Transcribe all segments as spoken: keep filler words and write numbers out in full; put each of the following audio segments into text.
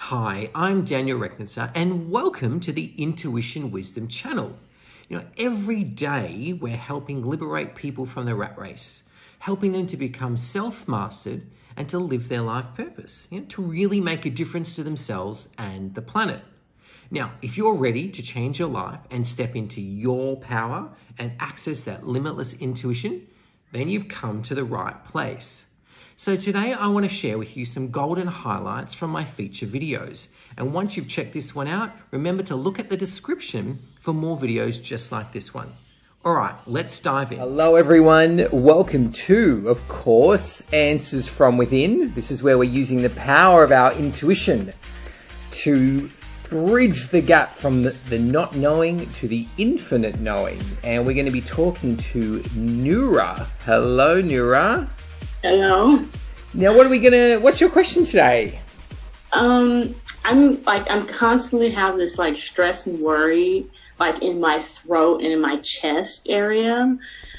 Hi, I'm Daniel Rechnitzer and welcome to the Intuition Wisdom channel. You know, every day we're helping liberate people from the rat race, helping them to become self-mastered and to live their life purpose, you know, to really make a difference to themselves and the planet. Now, if you're ready to change your life and step into your power and access that limitless intuition, then you've come to the right place. So today I want to share with you some golden highlights from my feature videos. And once you've checked this one out, remember to look at the description for more videos just like this one. All right, let's dive in. Hello everyone, welcome to, of course, Answers from Within. This is where we're using the power of our intuition to bridge the gap from the, the not knowing to the infinite knowing. And we're going to be talking to Nura. Hello, Nura. Hello. Now, what are we gonna? What's your question today? Um, I'm like I'm constantly have this like stress and worry like in my throat and in my chest area,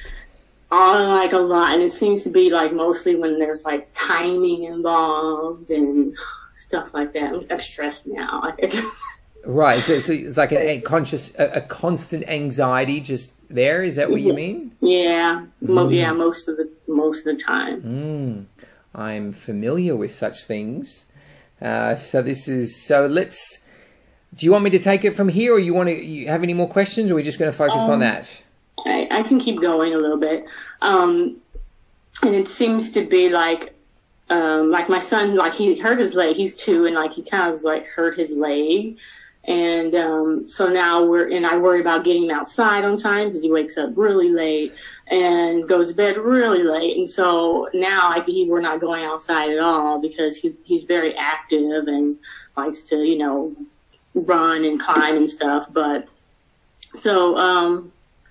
on like a lot, and it seems to be like mostly when there's like timing involved and stuff like that. I'm, I'm stressed now. Right. So, so it's like a, a conscious, a, a constant anxiety just there. Is that what you mean? Yeah. Mo- Mm. Yeah. Most of the most of the time. Mm. I'm familiar with such things. Uh, so this is, so let's, do you want me to take it from here, or you want to, you have any more questions, or are we just going to focus um, on that? I, I can keep going a little bit. Um, and it seems to be like, um, like my son, like he hurt his leg, he's two, and like he kind of like hurt his leg. And, um, so now we're, and I worry about getting him outside on time because he wakes up really late and goes to bed really late. And so now I, he, we're not going outside at all because he's, he's very active and likes to, you know, run and climb and stuff. But so, um,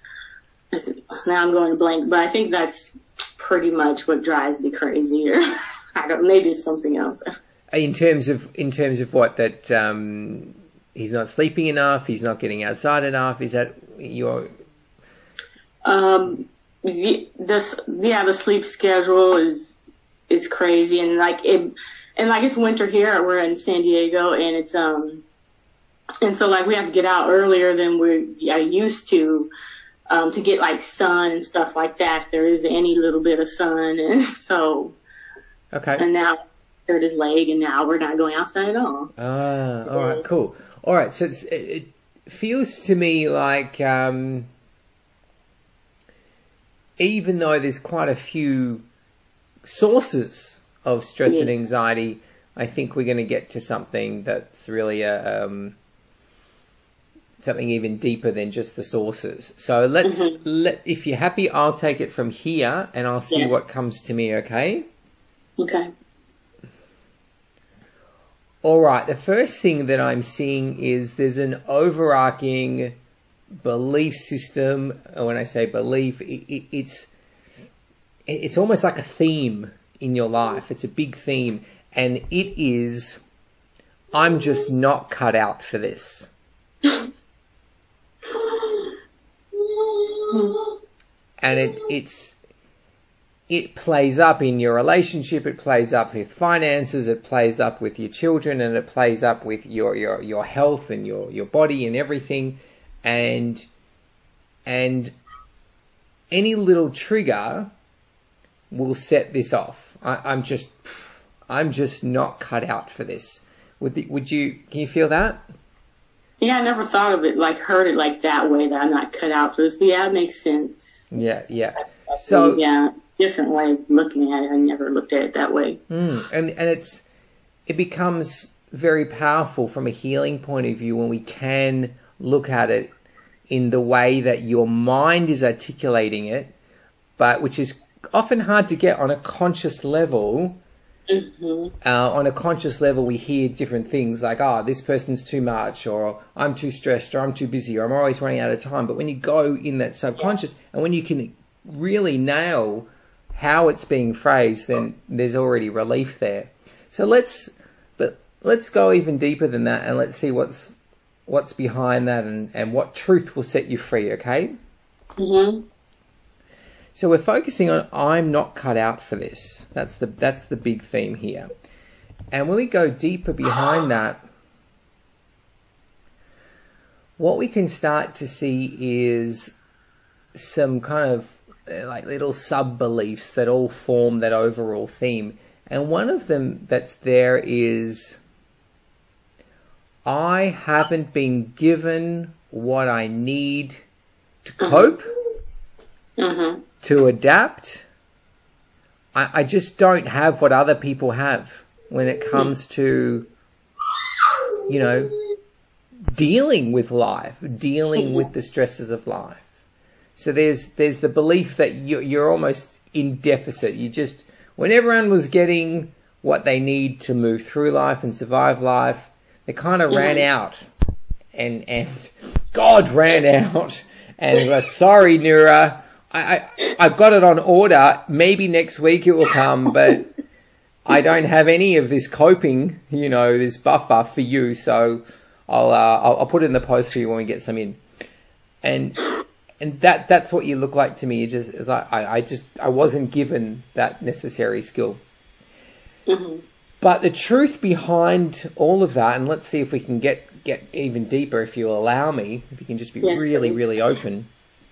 now I'm going to blank, but I think that's pretty much what drives me crazy, or I don't, maybe it's something else. In terms of, in terms of what, that, um, he's not sleeping enough, he's not getting outside enough, is that your... Um, the, this, yeah, the sleep schedule is, is crazy. And like it, and like it's winter here, we're in San Diego, and it's, um, and so like we have to get out earlier than we're yeah, used to, um, to get like sun and stuff like that, if there is any little bit of sun. And so, Okay. And now hurt his leg, and now we're not going outside at all. Ah, all right, cool. All right, so it's, it, it feels to me like um, even though there's quite a few sources of stress Yeah. and anxiety, I think we're going to get to something that's really a, um, something even deeper than just the sources. So let's, Mm-hmm. let, if you're happy, I'll take it from here and I'll see Yes. what comes to me, okay? Okay. All right, the first thing that I'm seeing is there's an overarching belief system. And when I say belief, it, it, it's it's almost like a theme in your life. It's a big theme, and it is, I'm just not cut out for this. And it it's it plays up in your relationship, it plays up with finances, it plays up with your children, and it plays up with your, your, your health and your, your body and everything. And, and any little trigger will set this off. I, I'm just, I'm just not cut out for this. Would, the, would you, can you feel that? Yeah, I never thought of it, like heard it like that way, that I'm not cut out for this. But yeah, it makes sense. Yeah, yeah. So, yeah, different way of looking at it. I never looked at it that way. Mm, and and it's it becomes very powerful from a healing point of view when we can look at it in the way that your mind is articulating it, but which is often hard to get on a conscious level. Mm-hmm. Uh, on a conscious level, we hear different things like, oh, this person's too much, or I'm too stressed, or I'm too busy, or I'm always running out of time. But when you go in that subconscious, yeah. and when you can really nail how it's being phrased, then there's already relief there. So let's, but let's go even deeper than that, and let's see what's what's behind that, and, and what truth will set you free. Okay. Mm-hmm. So we're focusing on I'm not cut out for this. That's the that's the big theme here. And when we go deeper behind that, what we can start to see is some kind of like little sub-beliefs that all form that overall theme. And one of them that's there is, I haven't been given what I need to cope, mm-hmm. to adapt. I, I just don't have what other people have when it comes to, you know, dealing with life, dealing with the stresses of life. So there's there's the belief that you're, you're almost in deficit. You just, when everyone was getting what they need to move through life and survive life, they kind of mm-hmm. ran out. And and God ran out. And was, sorry, Nura, I, I, I've got it on order. Maybe next week it will come, but I don't have any of this coping, you know, this buffer for you. So I'll, uh, I'll, I'll put it in the post for you when we get some in. And and that that's what you look like to me. You just, it's like, I, I just, I wasn't given that necessary skill. Mm-hmm. But the truth behind all of that, and let's see if we can get, get even deeper, if you'll allow me, if you can just be yes, really, please. really open,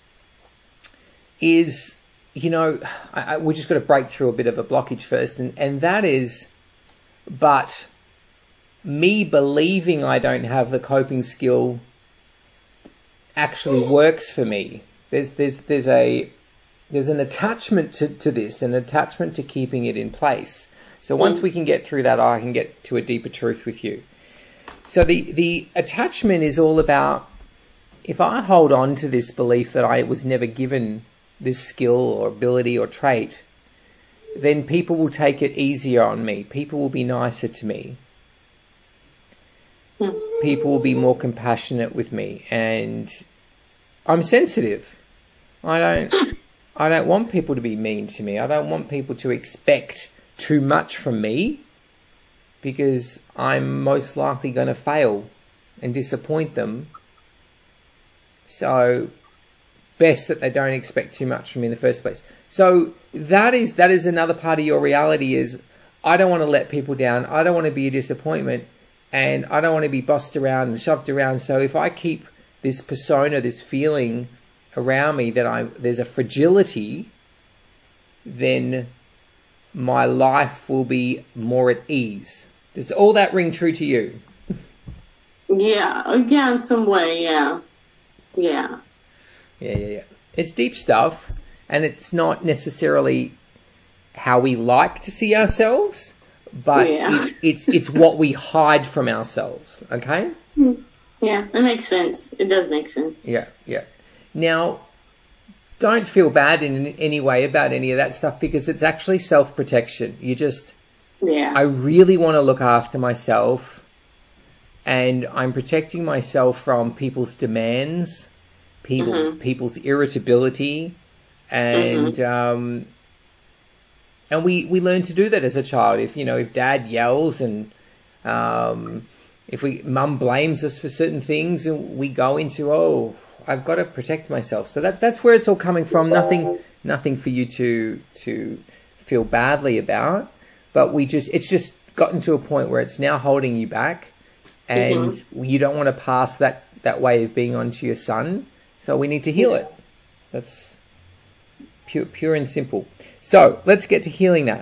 is, you know, I, I, we just got to break through a bit of a blockage first, and, and that is, but me believing I don't have the coping skill actually works for me. There's there's there's a there's an attachment to, to this, an attachment to keeping it in place. So once we can get through that, I can get to a deeper truth with you. So the, the attachment is all about, if I hold on to this belief that I was never given this skill or ability or trait, then people will take it easier on me. People will be nicer to me. People will be more compassionate with me. And I'm sensitive. I don't, I don't want people to be mean to me. I don't want people to expect too much from me, because I'm most likely going to fail and disappoint them. So best that they don't expect too much from me in the first place. So that is that is another part of your reality, is I don't want to let people down. I don't want to be a disappointment, and I don't want to be bossed around and shoved around. So if I keep this persona, this feeling around me that I there's a fragility, then my life will be more at ease. Does all that ring true to you? Yeah, yeah, in some way, yeah. Yeah. Yeah, yeah, yeah. It's deep stuff, and it's not necessarily how we like to see ourselves, but yeah. it, it's it's what we hide from ourselves, okay? Yeah, that makes sense. It does make sense. Yeah, yeah. Now, don't feel bad in any way about any of that stuff, because it's actually self-protection. You just, yeah. I really want to look after myself, and I'm protecting myself from people's demands, people, mm-hmm. people's irritability, and mm-hmm. um, and we, we learn to do that as a child. If you know, if Dad yells and um, if we Mum blames us for certain things, and we go into, oh, I've got to protect myself. So that that's where it's all coming from. Nothing nothing for you to to feel badly about. But we just it's just gotten to a point where it's now holding you back, and mm-hmm. you don't want to pass that, that way of being on to your son. So we need to heal it. That's pure pure and simple. So let's get to healing that.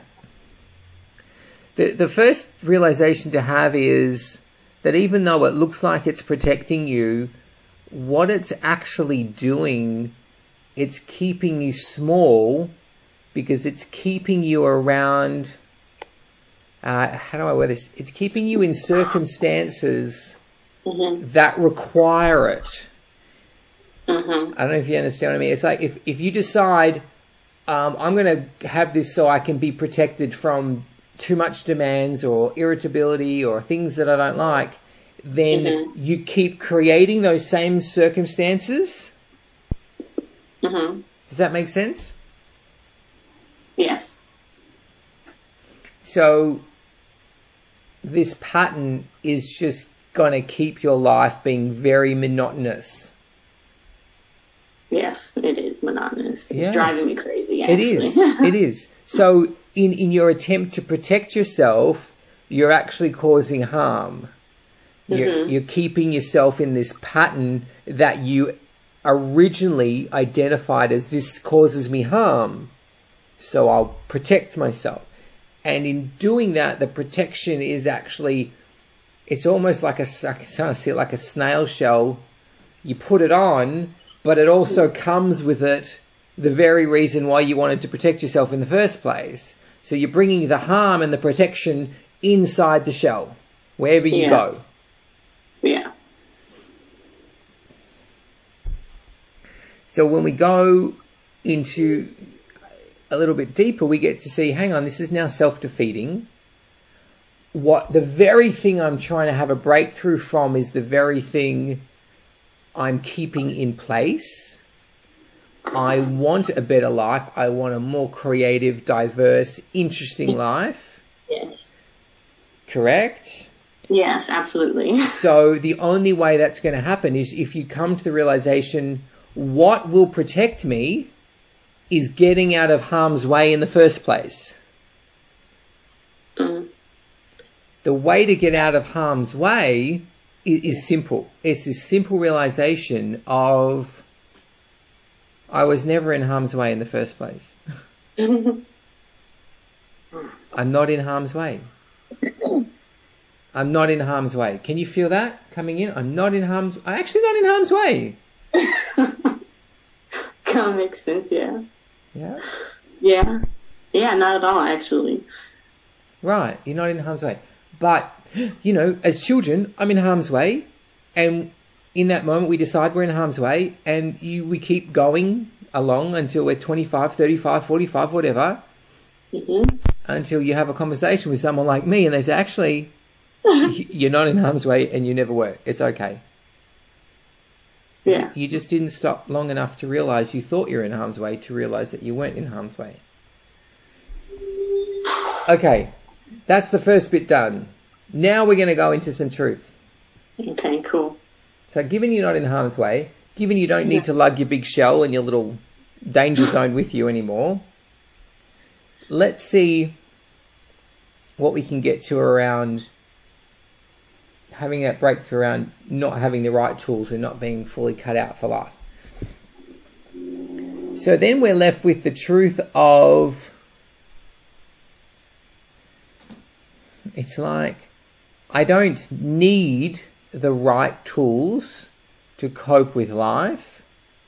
The the first realization to have is that even though it looks like it's protecting you, what it's actually doing, it's keeping you small, because it's keeping you around, uh, how do I word this? It's keeping you in circumstances mm-hmm. that require it. Mm-hmm. I don't know if you understand what I mean. It's like if, if you decide, um, I'm going to have this so I can be protected from too much demands or irritability or things that I don't like, then mm-hmm. you keep creating those same circumstances. Mm-hmm. Does that make sense? Yes. So this pattern is just going to keep your life being very monotonous. Yes, it is monotonous. It's yeah. driving me crazy, actually. It is. It is. So in, in your attempt to protect yourself, you're actually causing harm. You're, Mm-hmm. you're keeping yourself in this pattern that you originally identified as, this causes me harm, so I'll protect myself. And in doing that, the protection is actually, it's almost like a, I kind of see it like a snail shell. You put it on, but it also comes with it the very reason why you wanted to protect yourself in the first place. So you're bringing the harm and the protection inside the shell, wherever you Yeah. go. Yeah. So when we go into a little bit deeper, we get to see, hang on, this is now self-defeating. What the very thing I'm trying to have a breakthrough from is the very thing I'm keeping in place. I want a better life. I want a more creative, diverse, interesting life. Yes. Correct? Yes, absolutely. So the only way that's going to happen is if you come to the realization, what will protect me is getting out of harm's way in the first place. Mm. The way to get out of harm's way is, is simple. It's this simple realization of, I was never in harm's way in the first place. I'm not in harm's way. I'm not in harm's way. Can you feel that coming in? I'm not in harm's... I'm actually not in harm's way. Kind of makes sense, yeah. Yeah? Yeah. Yeah, not at all, actually. Right, you're not in harm's way. But, you know, as children, I'm in harm's way. And in that moment, we decide we're in harm's way. And you, we keep going along until we're twenty-five, thirty-five, forty-five, whatever. Mm-hmm. Until you have a conversation with someone like me and they say, actually, you're not in harm's way and you never were. It's okay. Yeah. You just didn't stop long enough to realize you thought you were in harm's way to realize that you weren't in harm's way. Okay, that's the first bit done. Now we're going to go into some truth. Okay, cool. So given you're not in harm's way, given you don't need to lug your big shell and your little danger zone with you anymore, let's see what we can get to around having that breakthrough around not having the right tools and not being fully cut out for life. So then we're left with the truth of, it's like, I don't need the right tools to cope with life.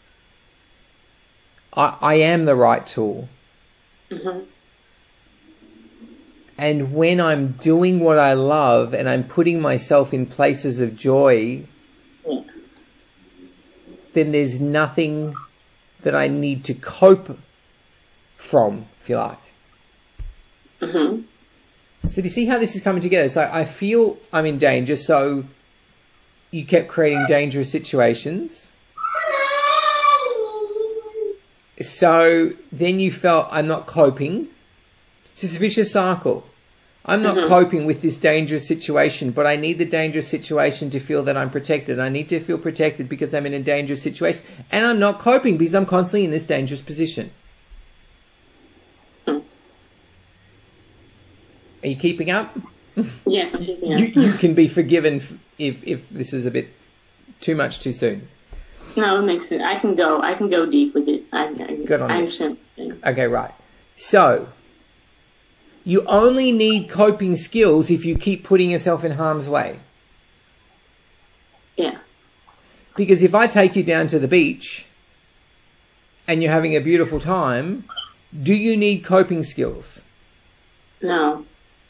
I, I am the right tool. Mm-hmm. And when I'm doing what I love and I'm putting myself in places of joy, Yeah. then there's nothing that I need to cope from, if you like. Mm-hmm. So do you see how this is coming together? It's like, I feel I'm in danger, so you kept creating dangerous situations. So then you felt, I'm not coping. It's this vicious cycle. I'm not Mm-hmm. coping with this dangerous situation, but I need the dangerous situation to feel that I'm protected. I need to feel protected because I'm in a dangerous situation. And I'm not coping because I'm constantly in this dangerous position. Mm. Are you keeping up? Yes, I'm keeping You, up. you can be forgiven if, if this is a bit too much too soon. No, it makes sense. I can go. I can go deep with it. I, I, Good on I you. understand. Okay, right. So, you only need coping skills if you keep putting yourself in harm's way. Yeah. Because if I take you down to the beach and you're having a beautiful time, do you need coping skills? No.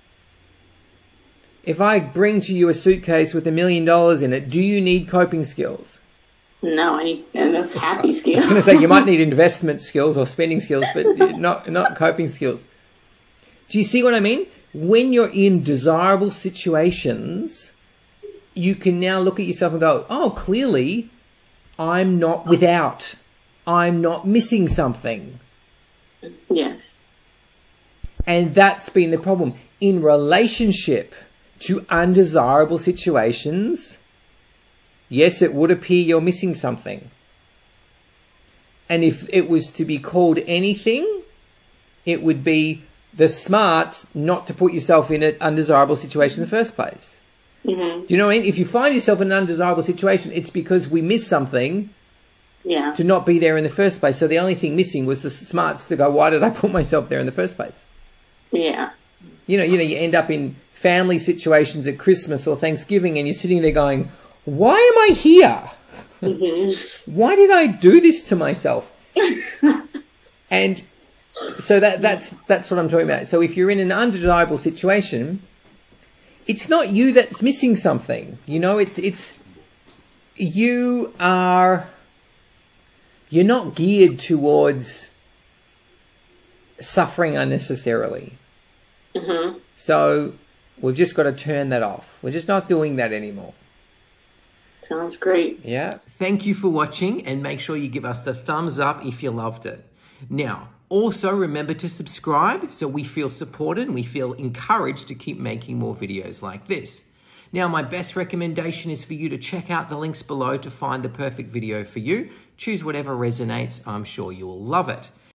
If I bring to you a suitcase with a million dollars in it, do you need coping skills? No, I need, and that's happy I was skills. going to say you might need investment skills or spending skills, but not not coping skills. Do you see what I mean? When you're in desirable situations, you can now look at yourself and go, oh, clearly I'm not without. I'm not missing something. Yes. And that's been the problem. In relationship to undesirable situations, yes, it would appear you're missing something. And if it was to be called anything, it would be, the smarts not to put yourself in an undesirable situation in the first place. Mm-hmm. Do you know what I mean? If you find yourself in an undesirable situation, it's because we missed something yeah. to not be there in the first place. So the only thing missing was the smarts to go, why did I put myself there in the first place? Yeah. You know, you know, you end up in family situations at Christmas or Thanksgiving and you're sitting there going, why am I here? Mm-hmm. Why did I do this to myself? And so that that's that's what I'm talking about. So if you're in an undesirable situation, it's not you that's missing something. You know, it's it's you are you're not geared towards suffering unnecessarily. Mm-hmm. So we've just got to turn that off. We're just not doing that anymore. Sounds great. Yeah. Thank you for watching, and make sure you give us the thumbs up if you loved it. Now, also remember to subscribe so we feel supported and we feel encouraged to keep making more videos like this. Now, my best recommendation is for you to check out the links below to find the perfect video for you. Choose whatever resonates. I'm sure you'll love it.